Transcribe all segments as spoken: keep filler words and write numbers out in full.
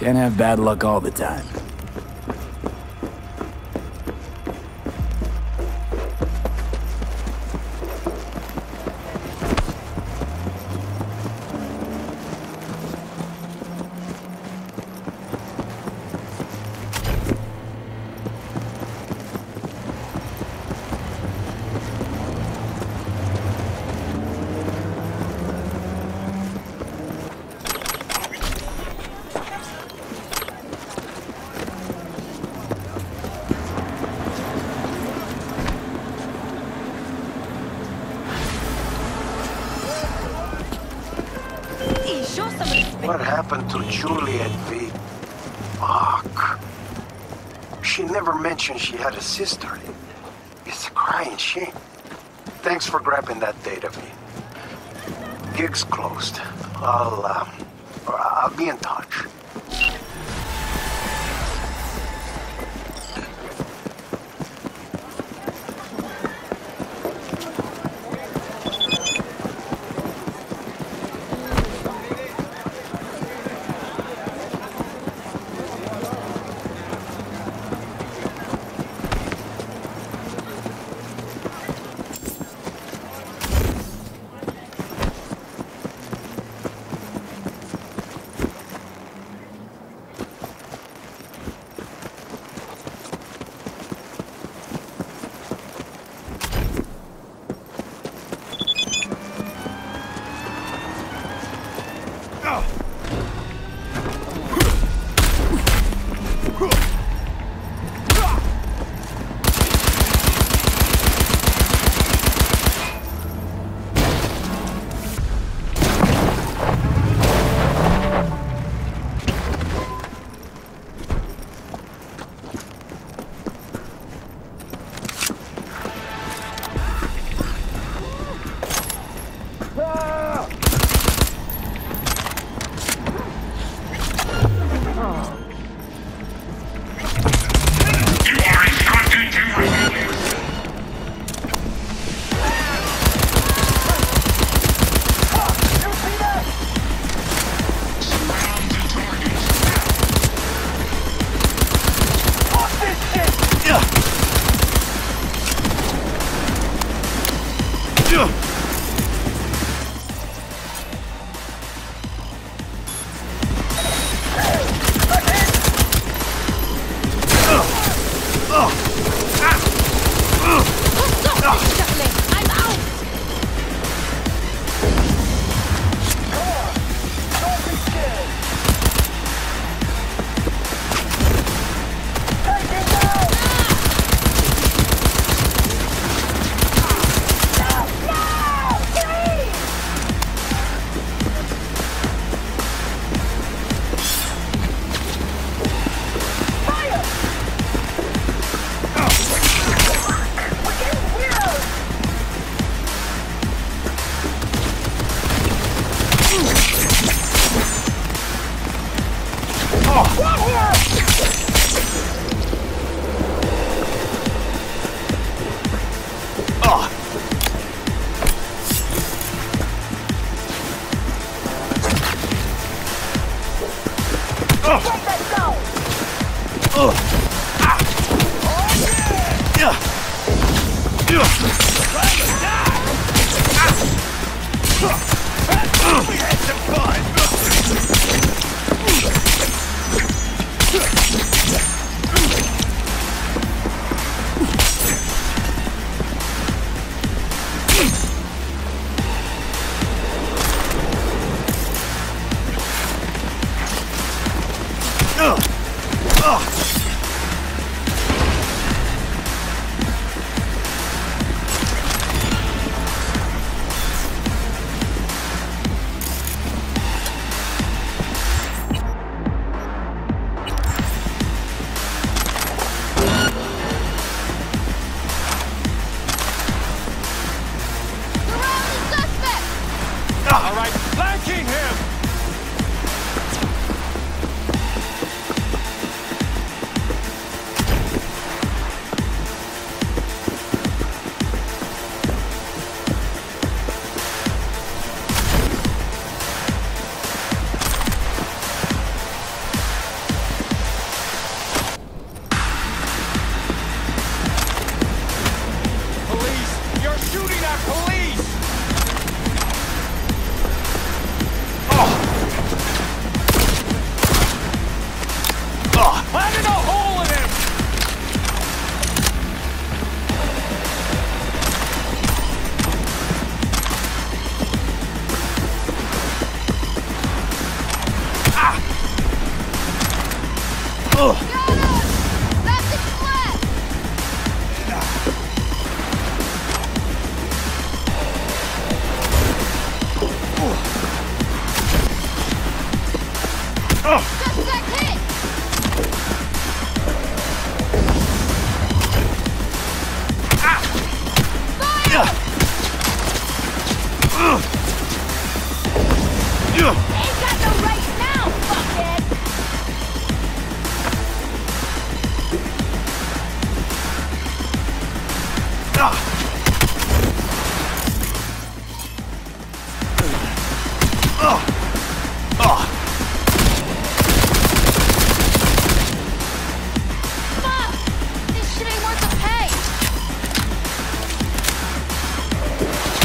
Can't have bad luck all the time. What happened to Juliet V? Fuck. She never mentioned she had a sister. It's a crying shame. Thanks for grabbing that data, V. Gig's closed. I'll, um, I'll be in touch.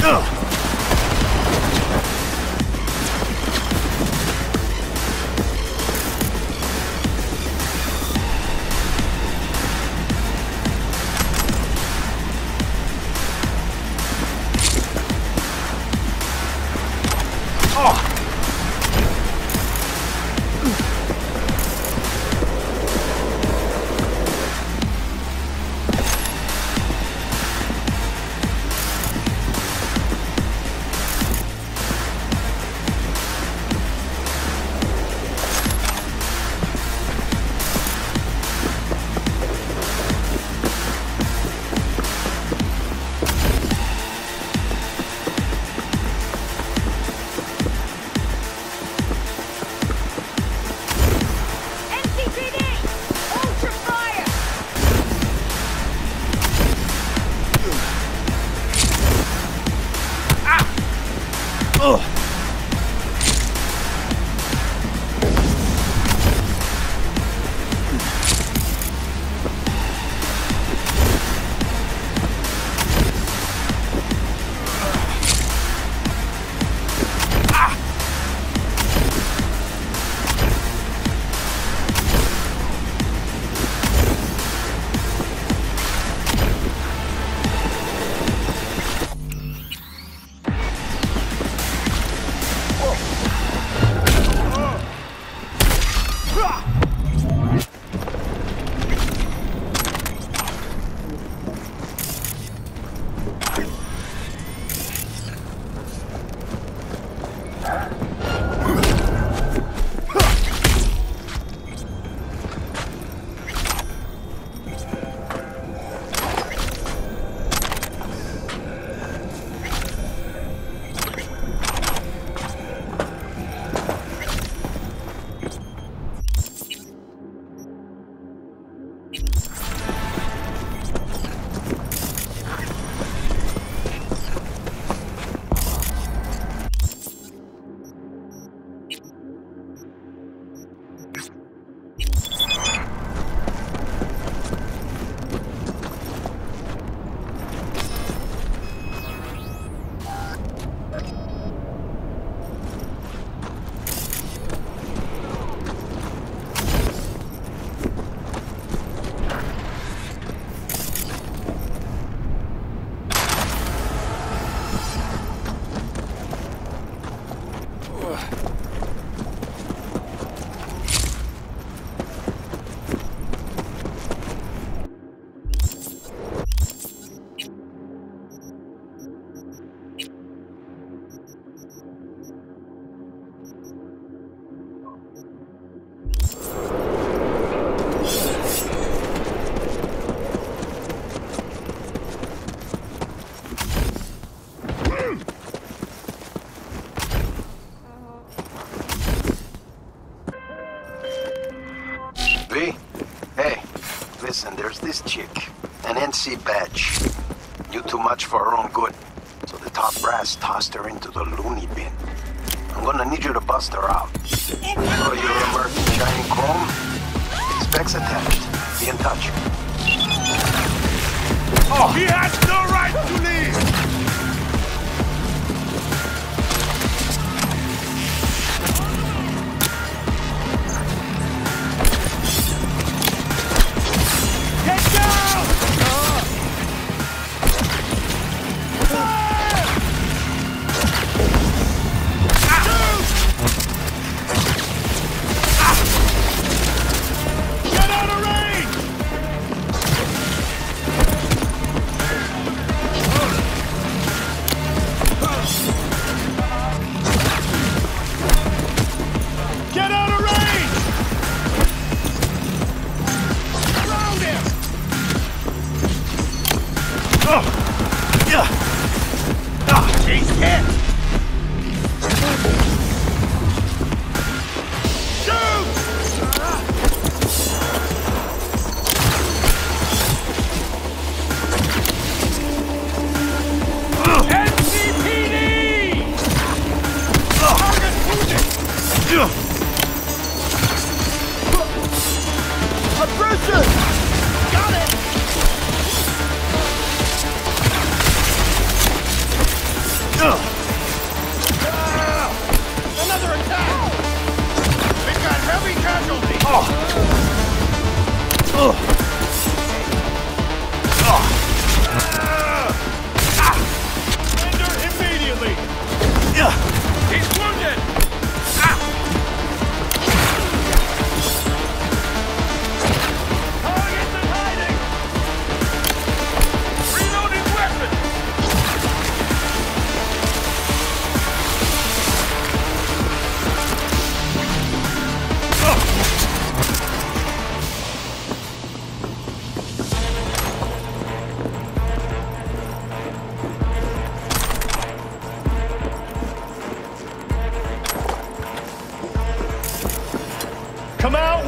Listen, there's this chick, an N C badge. Knew too much for her own good, so the top brass tossed her into the loony bin. I'm gonna need you to bust her out. Oh, you remember shining chrome? Specs attached. Be in touch. Oh, he has no right to leave!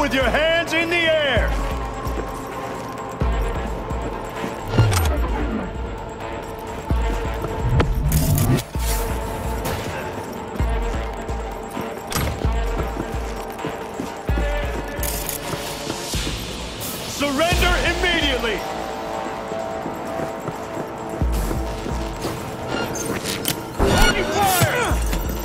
with your hands in the air! Surrender immediately! Open fire!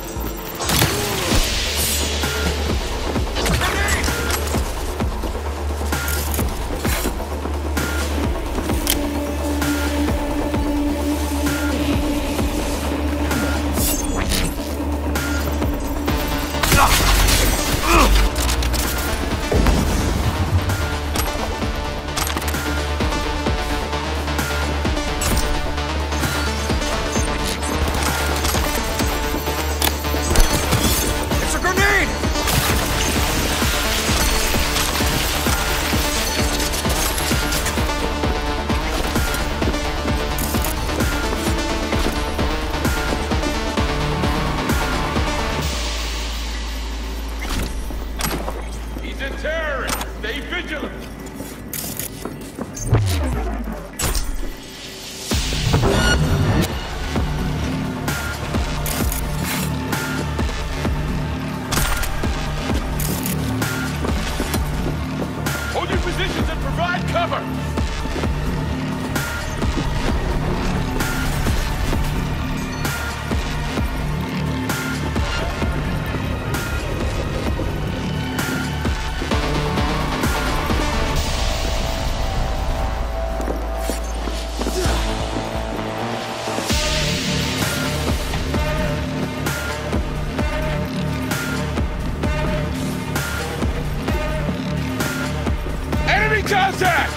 Contact!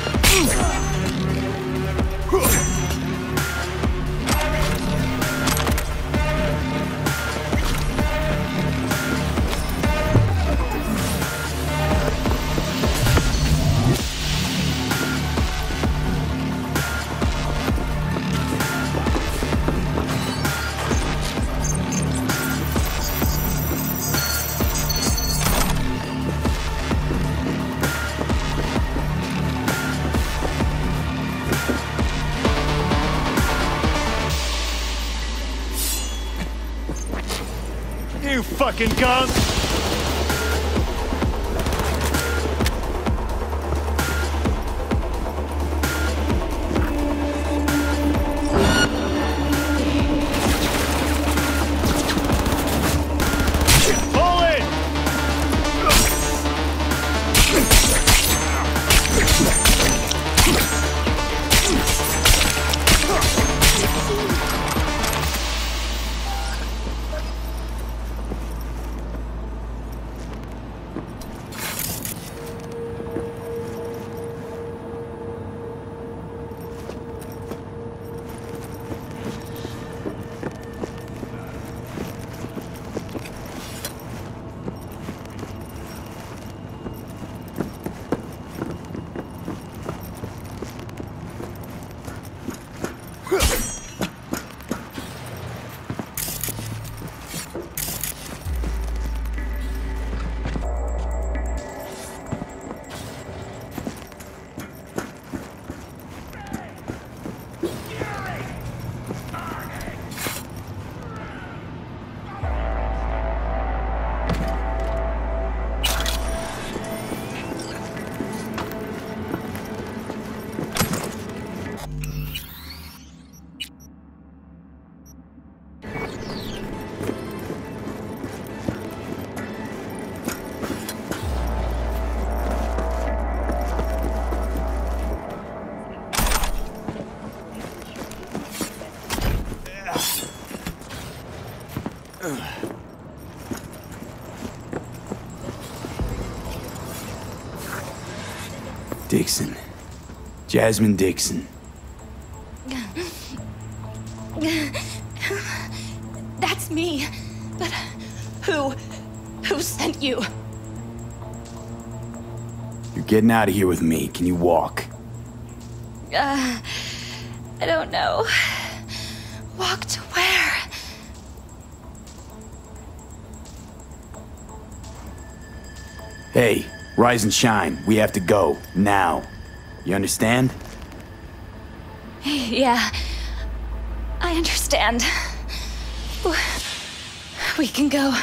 You fucking gun! Pull it! Dixon. Jasmine Dixon. That's me. But who... who sent you? You're getting out of here with me. Can you walk? Uh... I don't know. Walk to where? Hey, Rise and shine. We have to go. Now. You understand? Yeah. I understand. We can go.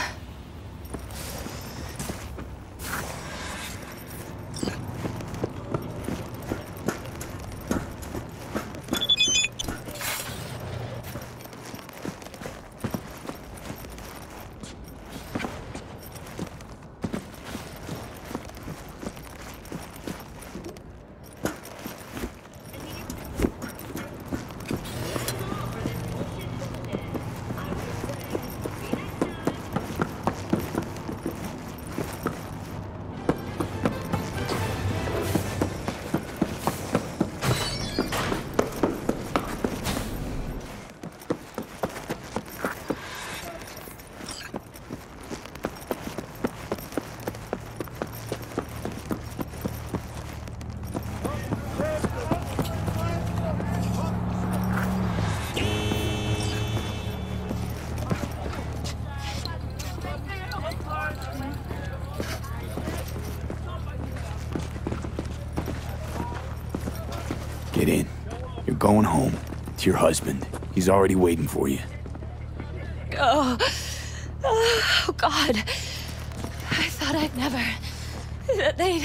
Get in. You're going home. To your husband. He's already waiting for you. Oh, oh God. I thought I'd never... that they'd...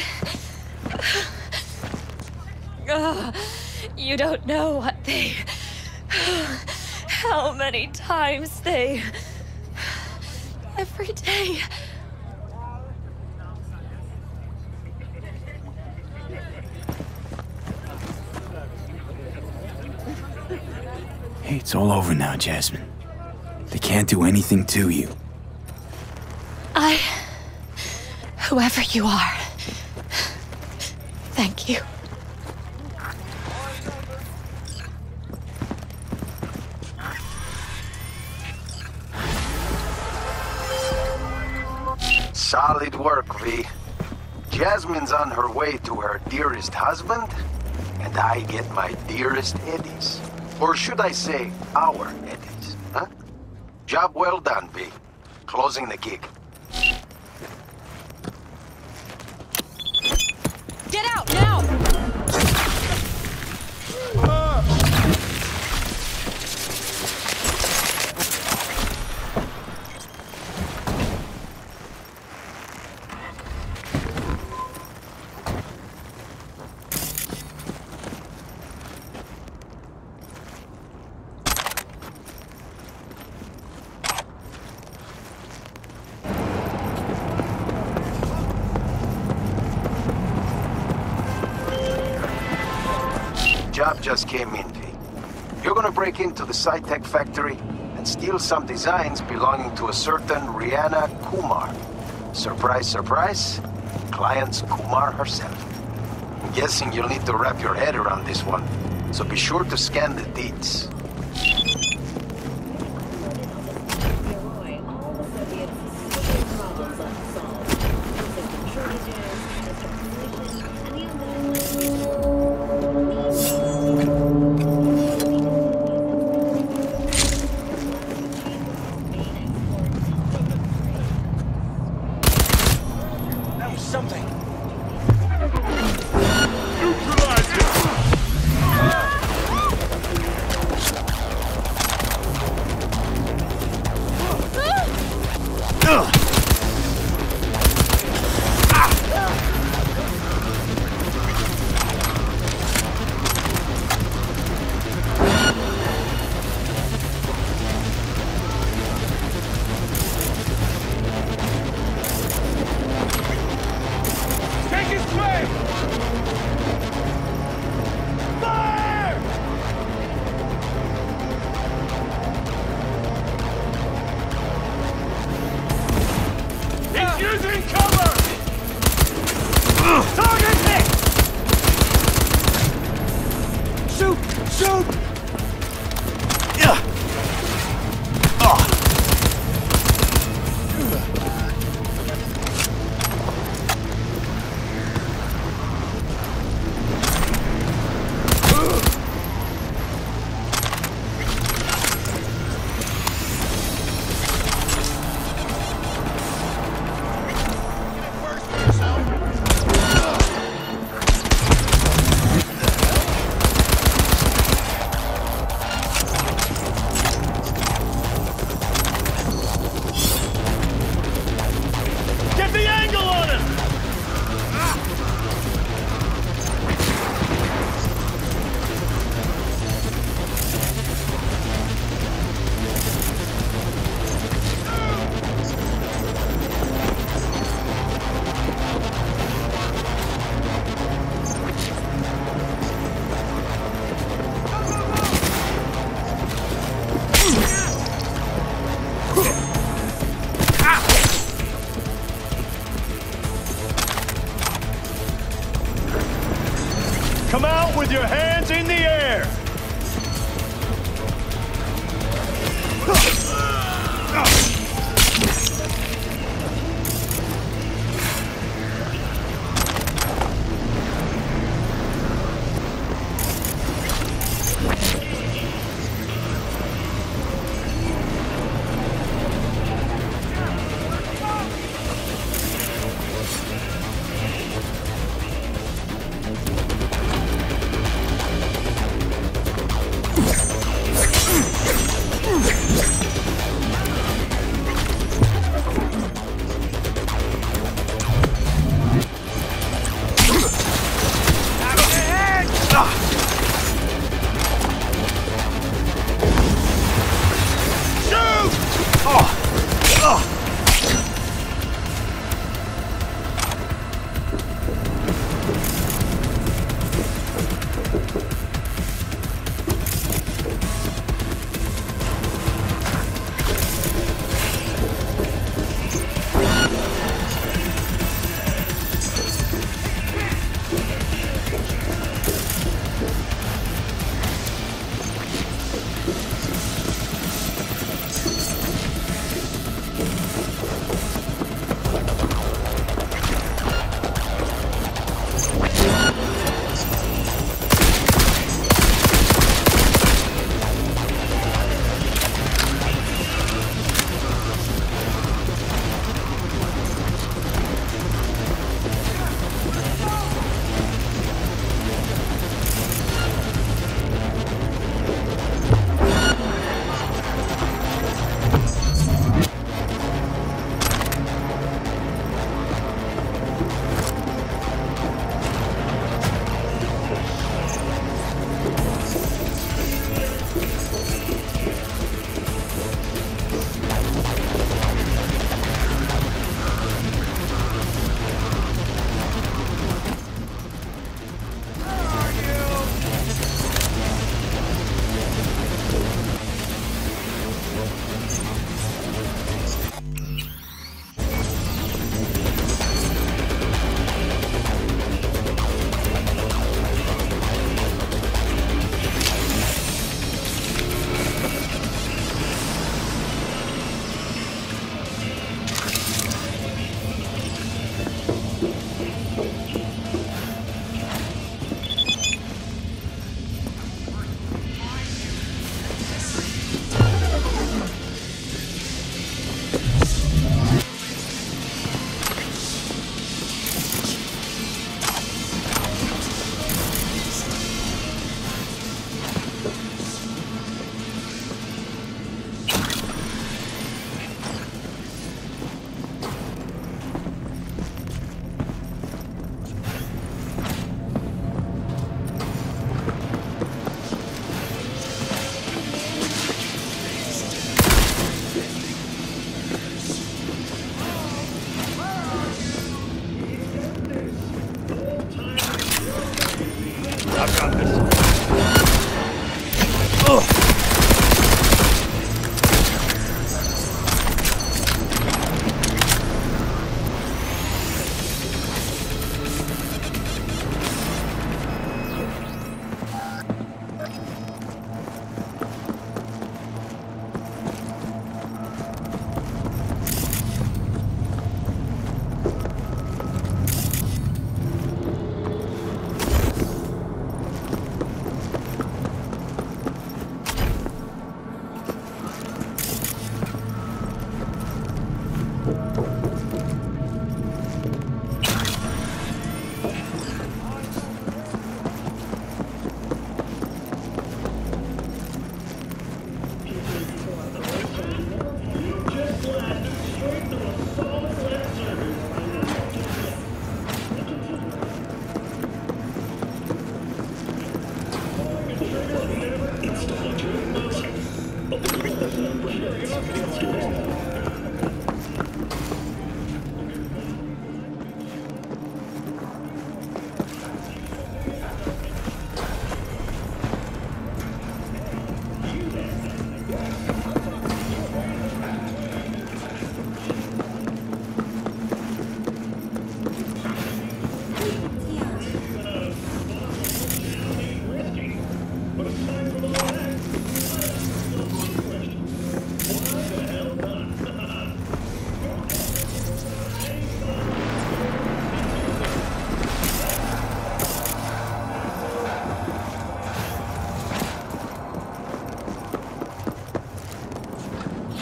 Oh, you don't know what they... how many times they... every day... Hey, it's all over now, Jasmine. They can't do anything to you. I... whoever you are... thank you. Solid work, V. Jasmine's on her way to her dearest husband, and I get my dearest Eddies. Or should I say, our Eddies, huh? Job well done, V. Closing the gig. Get out, now! Job just came in, V. You're gonna break into the Cytec factory and steal some designs belonging to a certain Rihanna Kumar. Surprise, surprise, client's Kumar herself. I'm guessing you'll need to wrap your head around this one, so be sure to scan the deeds. Something. Neutralize it! Come out with your hands in the air!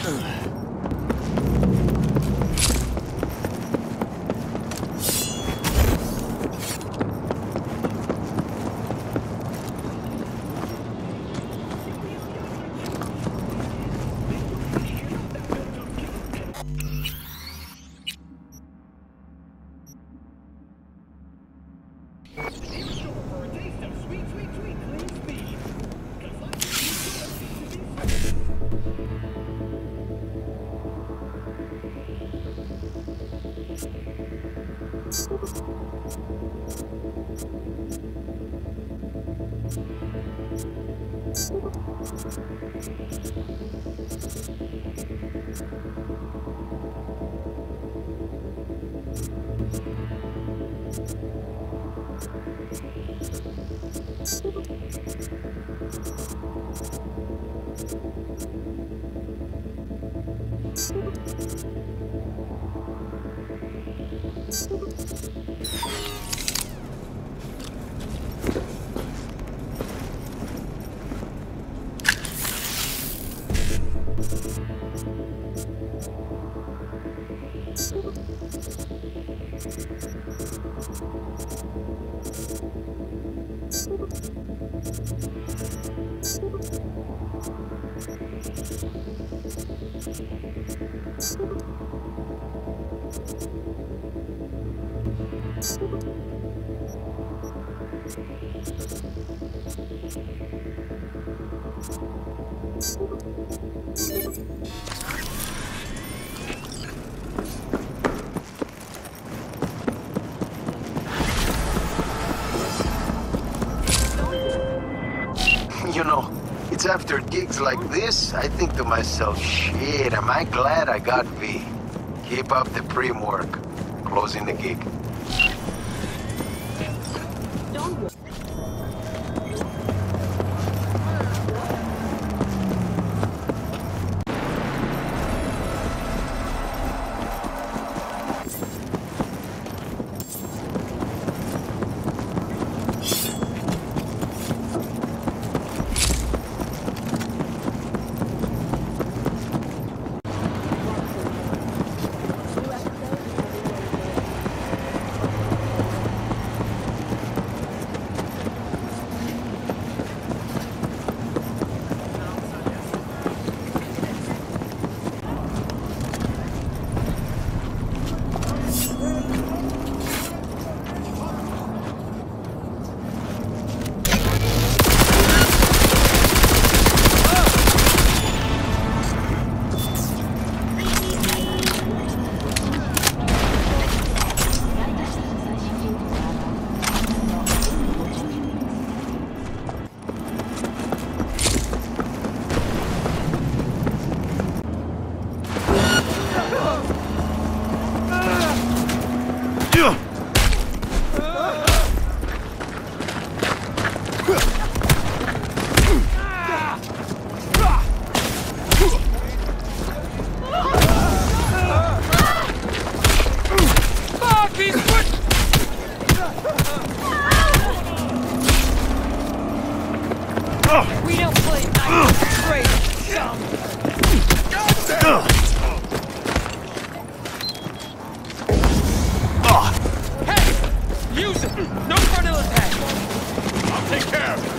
You know, it's after gigs like this, I think to myself, shit, am I glad I got V. Keep up the prim work. Closing the gig. We don't play nice straight, chum. Hey! Use it! No frontal attack! I'll take care of it.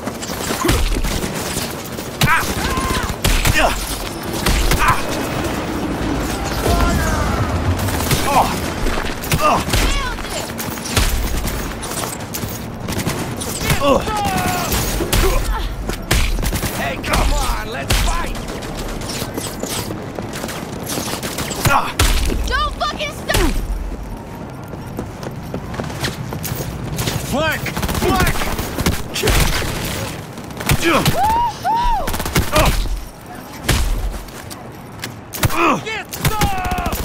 Hey, come on, let's fight! Don't fucking stop! Flank! Flank! Get some!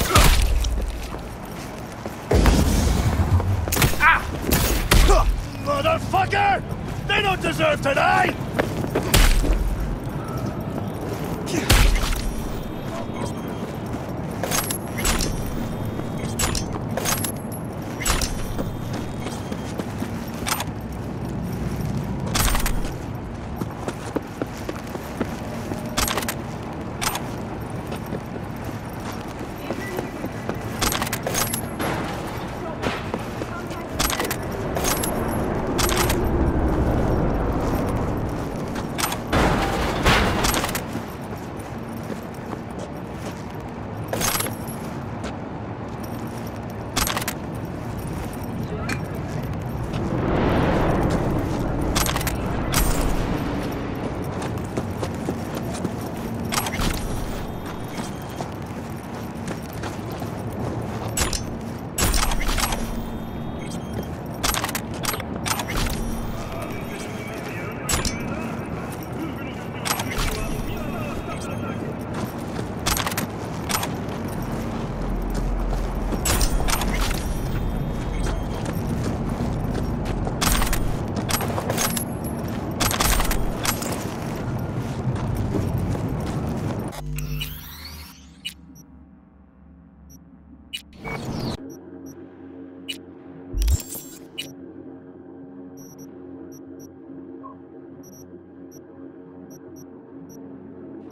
Motherfucker! They don't deserve to die!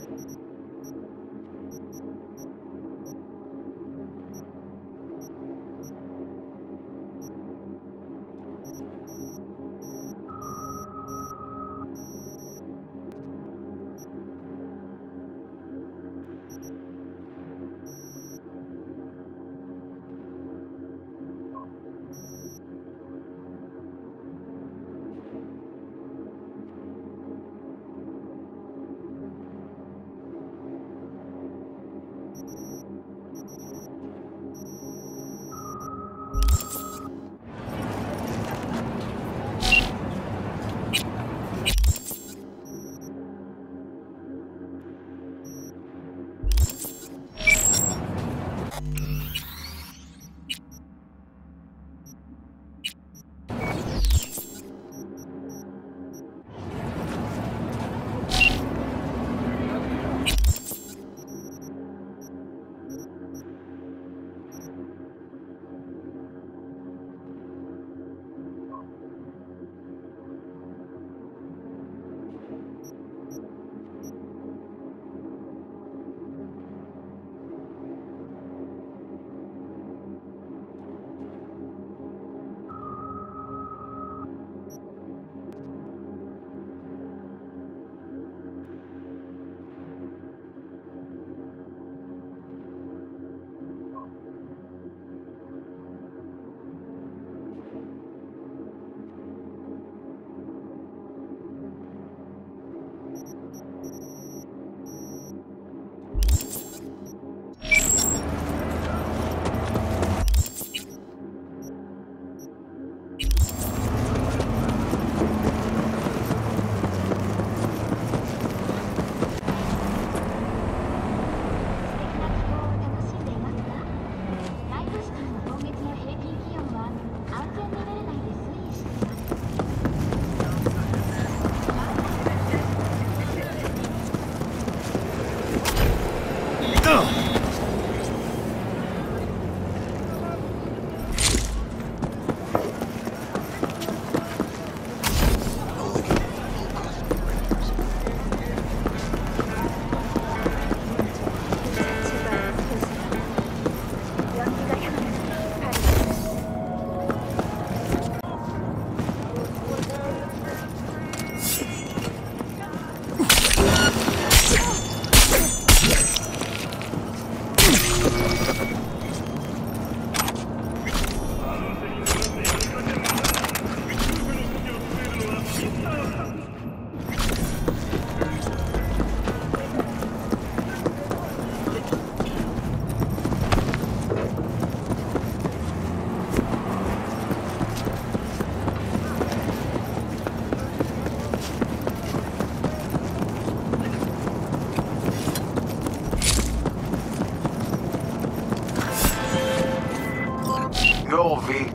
Yo, V.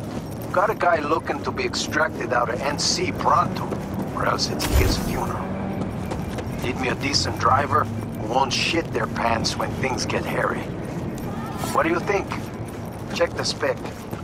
Got a guy looking to be extracted out of N C pronto, or else it's his funeral. Need me a decent driver who won't shit their pants when things get hairy. What do you think? Check the spec.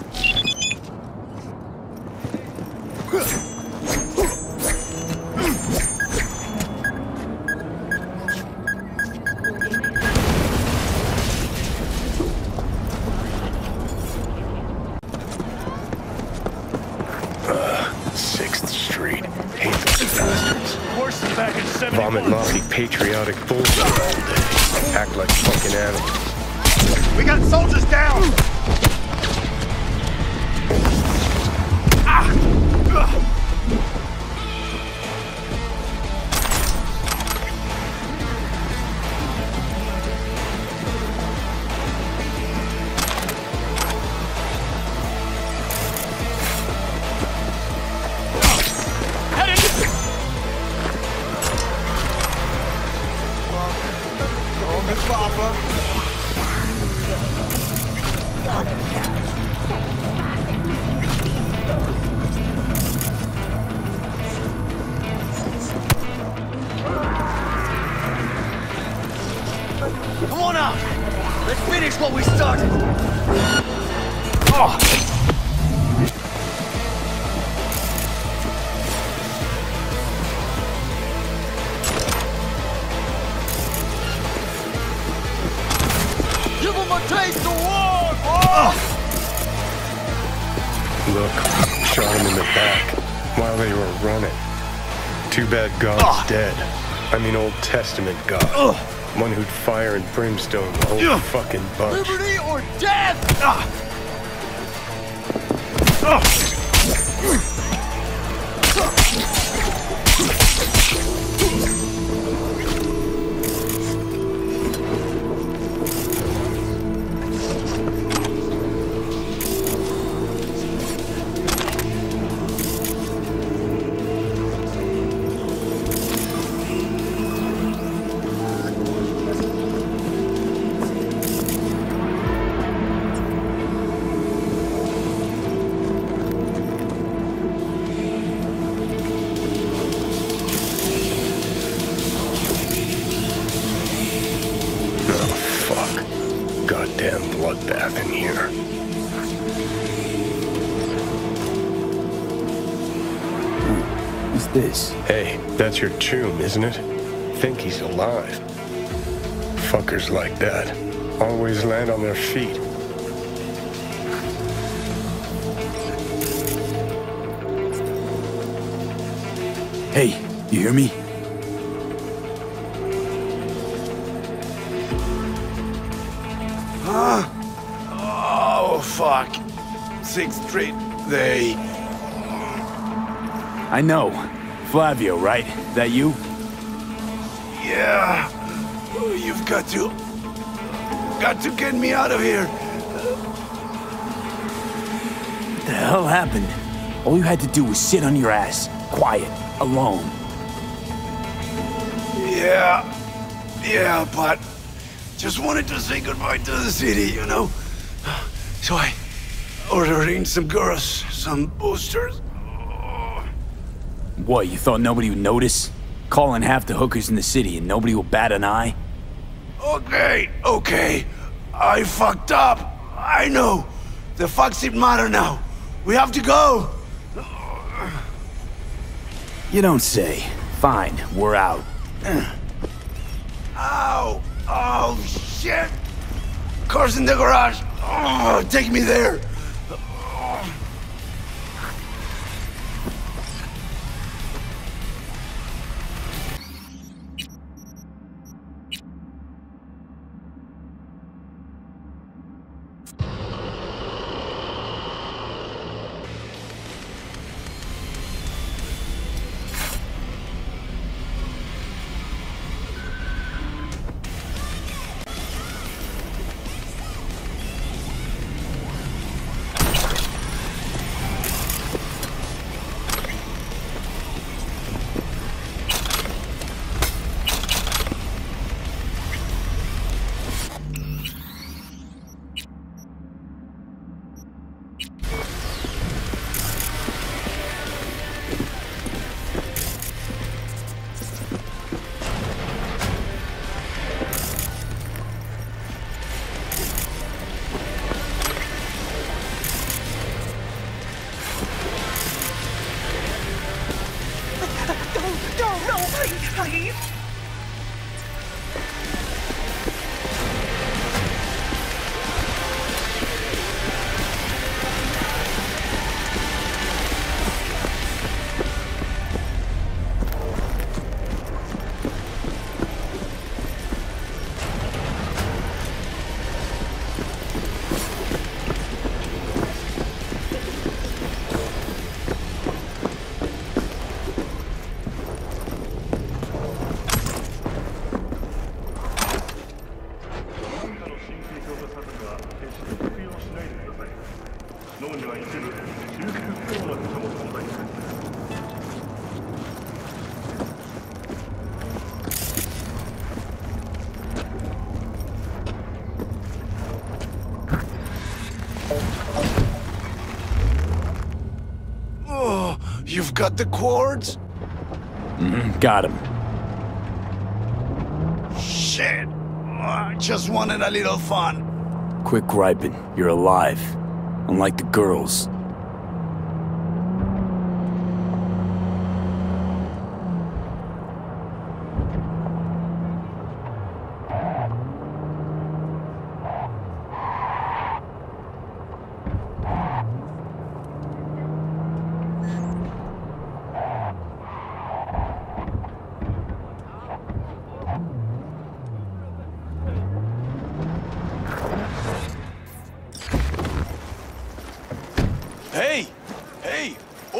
Vomit mouthy patriotic bullshit all day. Act like fucking animals. We got soldiers down! Ah! Ugh. Come on out! Let's finish what we started! Oh. Take the war, boy! Look, shot him in the back while they were running. Too bad God's dead. I mean Old Testament God. One who'd fire and brimstone the whole fucking bunch. Liberty or death! Goddamn bloodbath in here. Who's this? Hey, that's your tomb, isn't it? Think he's alive. Fuckers like that always land on their feet. Hey, you hear me? Huh? Oh, fuck. Sixth Street, they... I know. Flavio, right? That you? Yeah. You've got to... Got to get me out of here. What the hell happened? All you had to do was sit on your ass, quiet, alone. Yeah. Yeah, but... Just wanted to say goodbye to the city, you know? So I ordered in some girls, some boosters. What, you thought nobody would notice? Calling half the hookers in the city and nobody will bat an eye? Okay, okay. I fucked up. I know. The facts didn't matter now. We have to go. You don't say. Fine, we're out. Ow. Oh, shit! Car's in the garage! Oh, take me there! Oh, you've got the cords? Mm-hmm, got him. Shit. I just wanted a little fun. Quit griping. You're alive. Unlike the girls.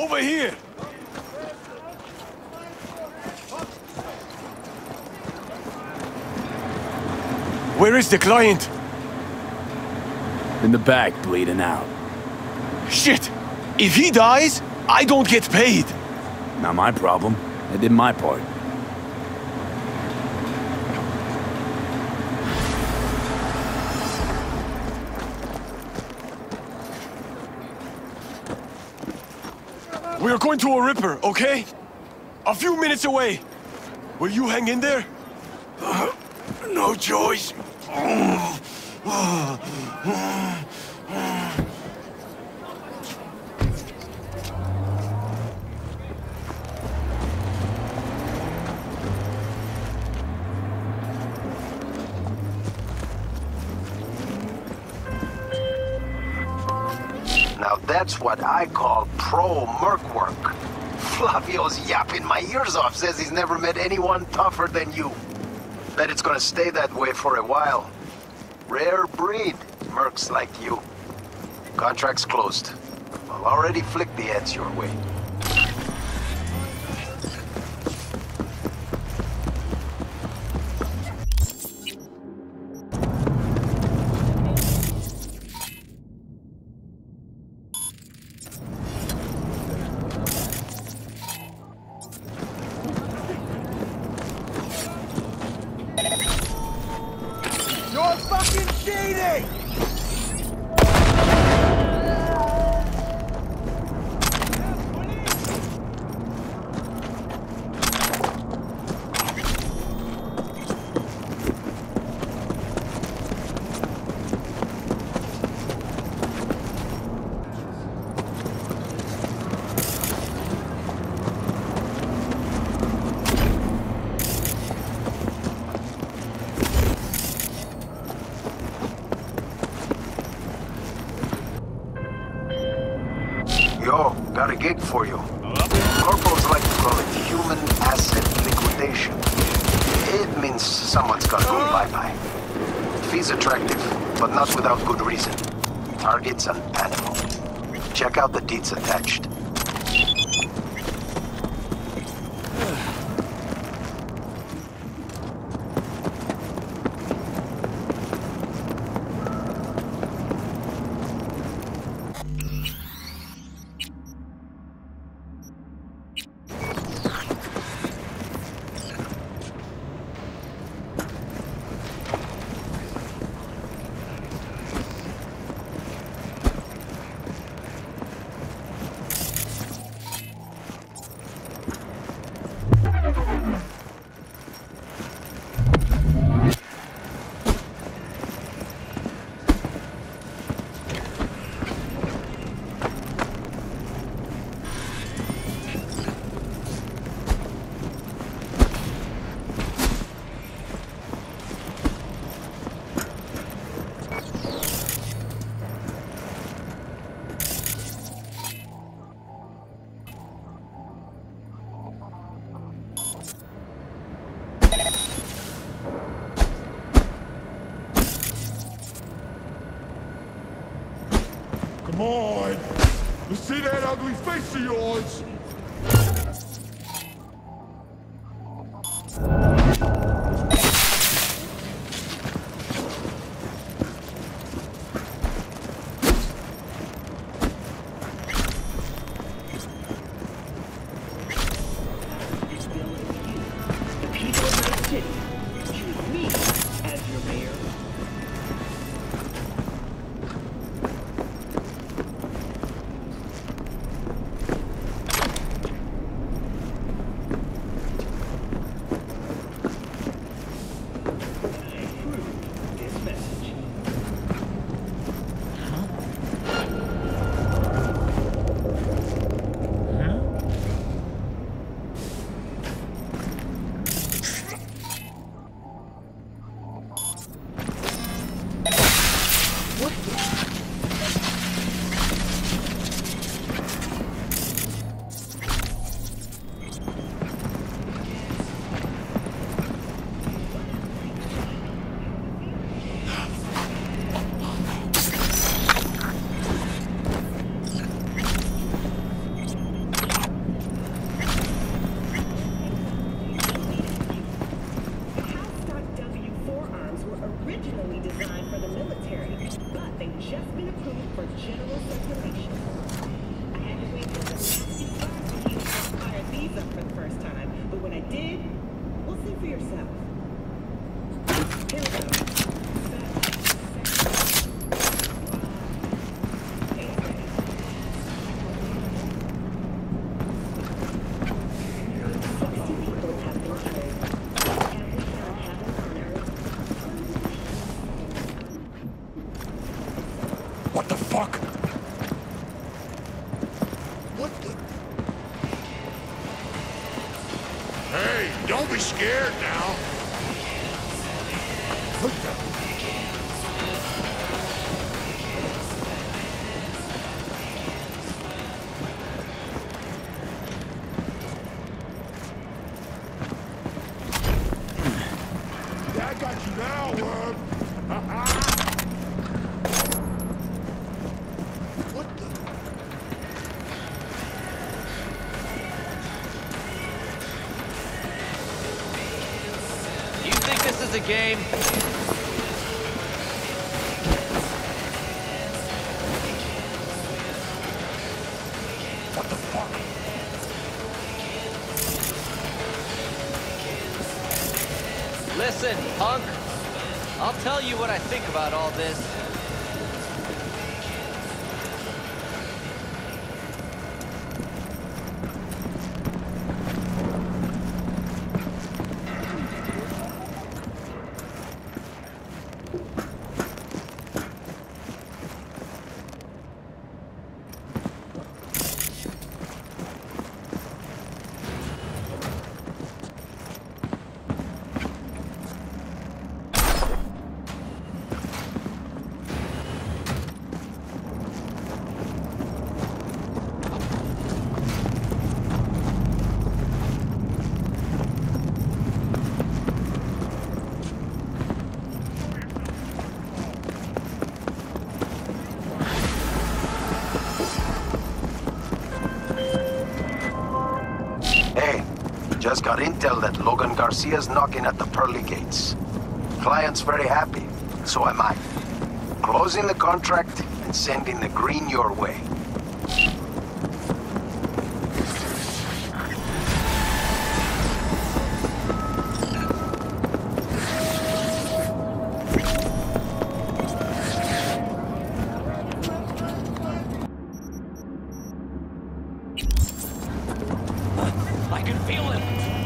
Over here! Where is the client? In the back, bleeding out. Shit! If he dies, I don't get paid! Not my problem. I did my part. We're going to a Ripper, okay? A few minutes away. Will you hang in there? Uh, no choice. Now that's what I call pro-merc work. Flavio's yapping my ears off, says he's never met anyone tougher than you. Bet it's gonna stay that way for a while. Rare breed, mercs like you. Contract's closed. I'll already flick the ads your way. You're fucking cheating! Yo, got a gig for you. Corporals like to call it human asset liquidation. It means someone's gotta go bye-bye. Fee's attractive, but not without good reason. Target's an animal. Check out the deeds attached. Come on! You see that ugly face of yours? originally designed for the military, but they've just been approved for general circulation. I had to wait for the nasty start for you to fire these up for the first time, but when I did, we'll see for yourself. Here we go. What the fuck? What the? Hey, don't be scared now. What the? Yeah, I got you now, Worm. Ha ha! What the? You think this is a game? What the fuck? Listen, punk. I'll tell you what I think about all this. Hey, just got intel that Logan Garcia's knocking at the pearly gates. Client's very happy, so am I. Closing the contract and sending the green your way. I can feel him.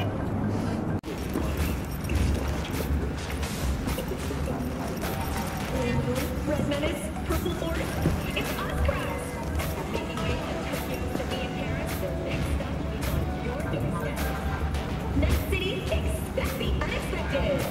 Red Menace, Purple Force, it's us, Brass! To be in Paris, the next stop will be on your doorstep. Next city, expect the unexpected!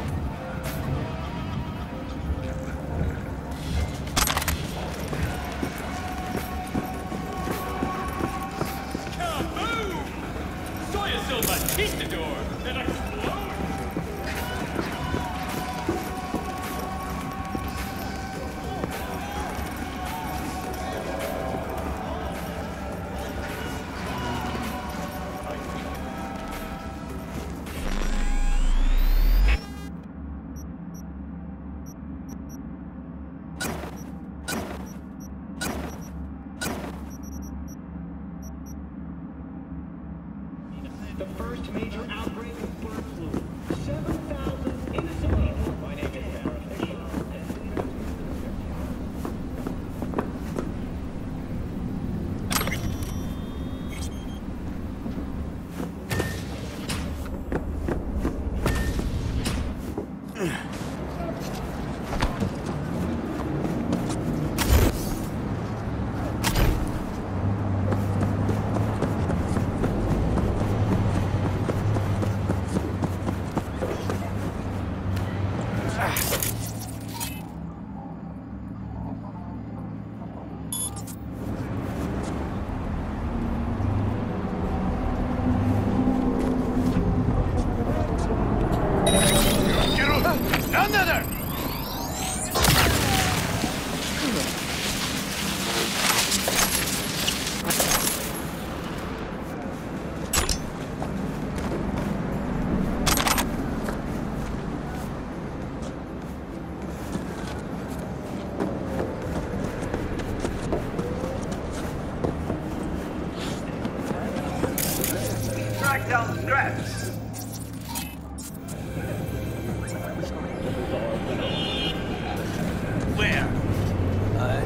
The first major outbreak of bird flu. seven thousand innocent. My name is Barrett Fisher.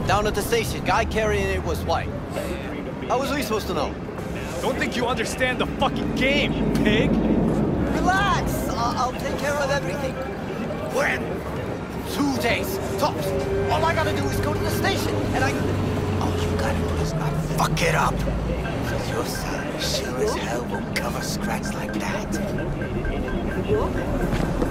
Down at the station, guy carrying it was white. How was we supposed to know? Don't think you understand the fucking game, you pig! Relax! I'll, I'll take care of everything. When? Two days, tops. All I gotta do is go to the station, and I... All you gotta do is not fuck it up. Because your son sure as hell won't cover scratch like that.